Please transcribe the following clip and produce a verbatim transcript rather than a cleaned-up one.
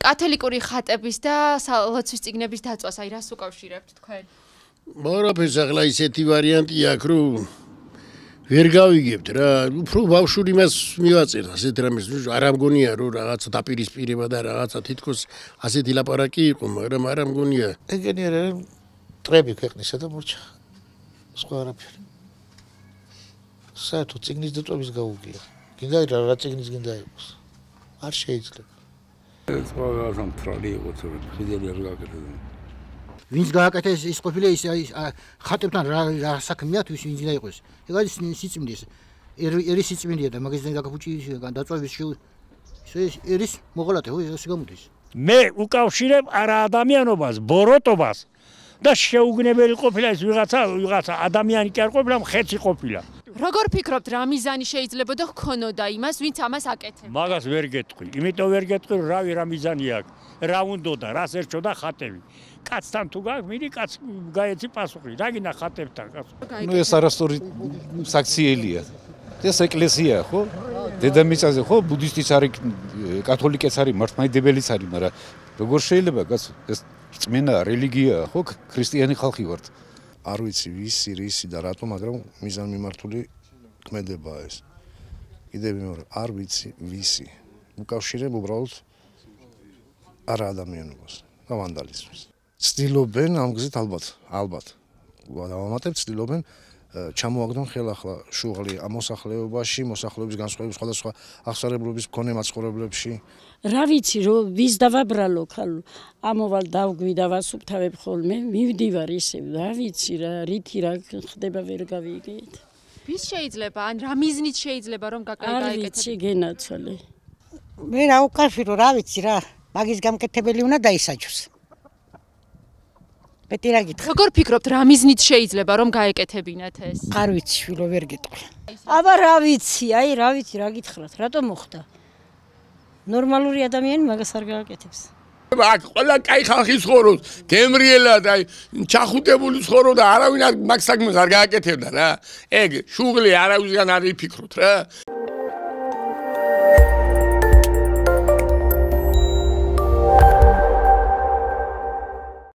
კათოლიკური ხატების და ლოცვის წიგნების დაწვას, აი რას უკავშირებთ თქვენ? Მორაფეს ახლა ისეთი ვარიანტი აქვს, რომ ვერ გავიგებთ რა, უფრო ბავშვური მას მივაწერთ ასეთ რამეს, არ ამგონია რომ რაღაცა დაპირისპირება და რაღაცა თითქოს ასეთი ლაპარაკი იყო, მაგრამ არ ამგონია. ეგენი არა ტრები ქვეყნისა და მორჩა. სხვა არაფერი. საერთოდ წიგნის დაწვების გაუგია. გინდა რა წიგნის გინდა იყოს. არ შეიძლება. ყველასამ ფრალი იყო თუ ხიდელი არ გაკეთდა. ვინც გააკეთეს ის ყოფილა ის ხატებთან რა საქმეა თუ ვინც უნდა იყოს. ეგ არის სიწმინდის. ერის სიწმინდია და მაგის დაკაფუჭი დაწვების ის ერის მოღალატე ხო ეს გამოდის. მე უკავშირებ არა ადამიანობას, ბოროტობას და შეუგნებელი ყოფილა ეს ვიღაცა ვიღაცა ადამიანი კი არ ყოფილა, ხეცი ყოფილა. როგორ ფიქრობთ რა მიზანი შეიძლებოდა ჰქონოდა იმას, ვინც ამას აკეთებდა? მაგას ვერ გეტყვი. იმიტომ ვერ გეტყვი, რავი რა მიზანი აქვს. რა უნდოდა, რას ერჩოდა ხატები. კაცთან თუ გაქვს, მიდი კაც გაეცი პასუხი. რა გინდა ხატებთან კაც? ნუ ეს არასწორი საქციელია. ეს ეკლესია ხო? დედამიწაზე ხო ბუდისტიც არის, კათოლიკეც არის, მართლმადიდებელიც არის, მაგრამ როგორ შეიძლება კაც ეს წმენა რელიგიაა ხო? ქრისტიანი ხალხი ვართ. არ ვიცი ვისი, რისი და რატო, მაგრამ მიზანმიმართული ქმედებაა ეს. კიდევ მეორე, არ ვიცი ვისი. უკავშირებ უბრალოდ არა ადამიანობას და ვანდალიზმს. ცდილობენ ამ გზით ალბათ, ალბათ. დავამატებ, ცდილობენ ჩამოაგდონ ხელახლა შუღლი ამ მოსახლეობაში, მოსახლეობის განსხვავების სხვადასხვა აღსარებლობის მქონე მაცხოვრებლებში. რა ვიცი რომ ვის დავაბრალო ხალ ამოვალ დავგვი და ვასუფთავებ ხოლმე მივდივარ ისე რა ვიცი რა რითი რა ხდება ვერ გავიგეთ ვის შეიძლება ან რა მიზნით შეიძლება რომ გააკეთებინათ არ ვიცი გენაცვალე მე რა უკავშირო რა ვიცი რა მაგის გამკეთებელი უნდა დაისაჯოს მეტი რა გითხრა როგორ ფიქრობთ რა მიზნით შეიძლება რომ გაეკეთებინათ ეს არ ვიცი შვილო ვერ გეტყვი აბა რა ვიცი აი რა ვიცი რა გითხრათ რატომ მოხდა ნორმალური ადამიანი მაგას არ გააკეთებს. აქ ყველა კაი ხალხი ცხოვრობს, გემრიელად, აი ჩახუტებული ცხოვრობს და არავინ მაგ საქმეს არ გააკეთებდა რა. ეგ შუღლი არავისგან არ იფიქროთ რა.